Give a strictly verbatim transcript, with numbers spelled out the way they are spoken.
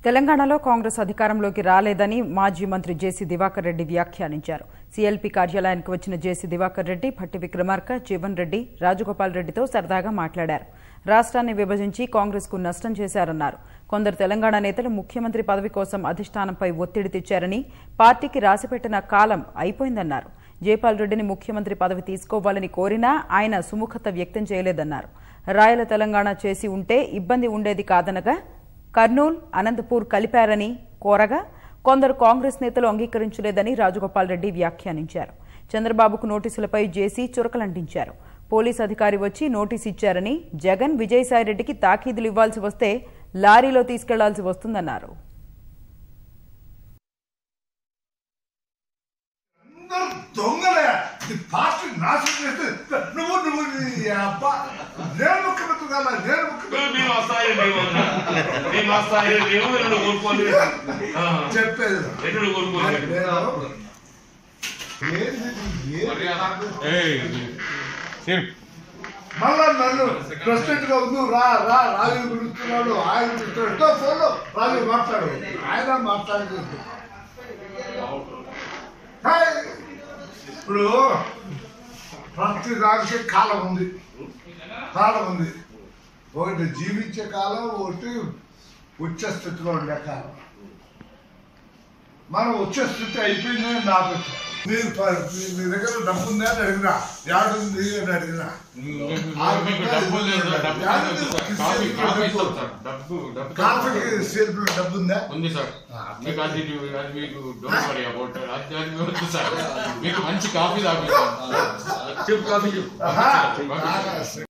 తెలంగాణలో కాంగ్రెస్ అధికారంలోకి రాలేదని మాజీ మంత్రి జేసీ దివాకర్ రెడ్డి వ్యాఖ్యానించారు. సీఎల్పీ కార్యాలయానికి వచ్చిన జేసీ దివాకర్ రెడ్డి భట్టి విక్రమార్క జీవన్ రెడ్డి రాజగోపాల్ రెడ్డితో సరదాగా మాట్లాడారు. రాష్ట్రాన్ని విభజించి కాంగ్రెస్ కు నష్టం చేశారన్నారు. కొందరు తెలంగాణ నేతలు ముఖ్యమంత్రి పదవి కోసం అధిష్టానంపై ఒత్తిడి తెచ్చారని, పార్టీకి రాసిపెట్టిన కాలం అయిపోయిందన్నారు. జైపాల్ రెడ్డిని ముఖ్యమంత్రి పదవి తీసుకోవాలని కోరినా ఆయన సుముఖత వ్యక్తం చేయలేదన్నారు. రాయల తెలంగాణ చేసి ఉంటే ఇబ్బంది ఉండేది కాదనగా కర్నూల్, అనంతపూర్ కలిపారని కోరగా కొందరు కాంగ్రెస్ నేతలు అంగీకరించలేదని రాజగోపాల్ రెడ్డి వ్యాఖ్యానించారు. చంద్రబాబుకు నోటీసులపై జేసీ చురకలంటించారు. పోలీస్ అధికారి వచ్చి నోటీసు ఇచ్చారని, జగన్ విజయసాయిరెడ్డికి తాకీదులు ఇవ్వాల్సి వస్తే లారీలో తీసుకెళ్లాల్సి వస్తుందన్నారు. మళ్ళా నన్ను ప్రెసిడెంట్ గా ఉంది రా రా రాజు పిలుస్తున్నాడు, ఆయన పిలుస్తున్నాడు, ఫోన్లో రాజు మాట్లాడు, ఆయన మాట్లాడలేదు. ఇప్పుడు ప్రతి దానికి కాలం ఉంది, కాలం ఉంది. ఒకటి జీవించే కాలం, ఒకటి ఉచ్చ స్థితిలో ఉండే కాలం. మనం ఉచ్చ స్థితి అయిపోయిందని నా అభిప్రాయం. మీరు మీ దగ్గర డబ్బు ఉందా అని అడిగినా, యాడుంది అని అడిగినా కాఫీకి సేల్పులో డబ్బు ఉందా? ఉంది సార్. మీకు మంచి కాఫీ తాగుతాం.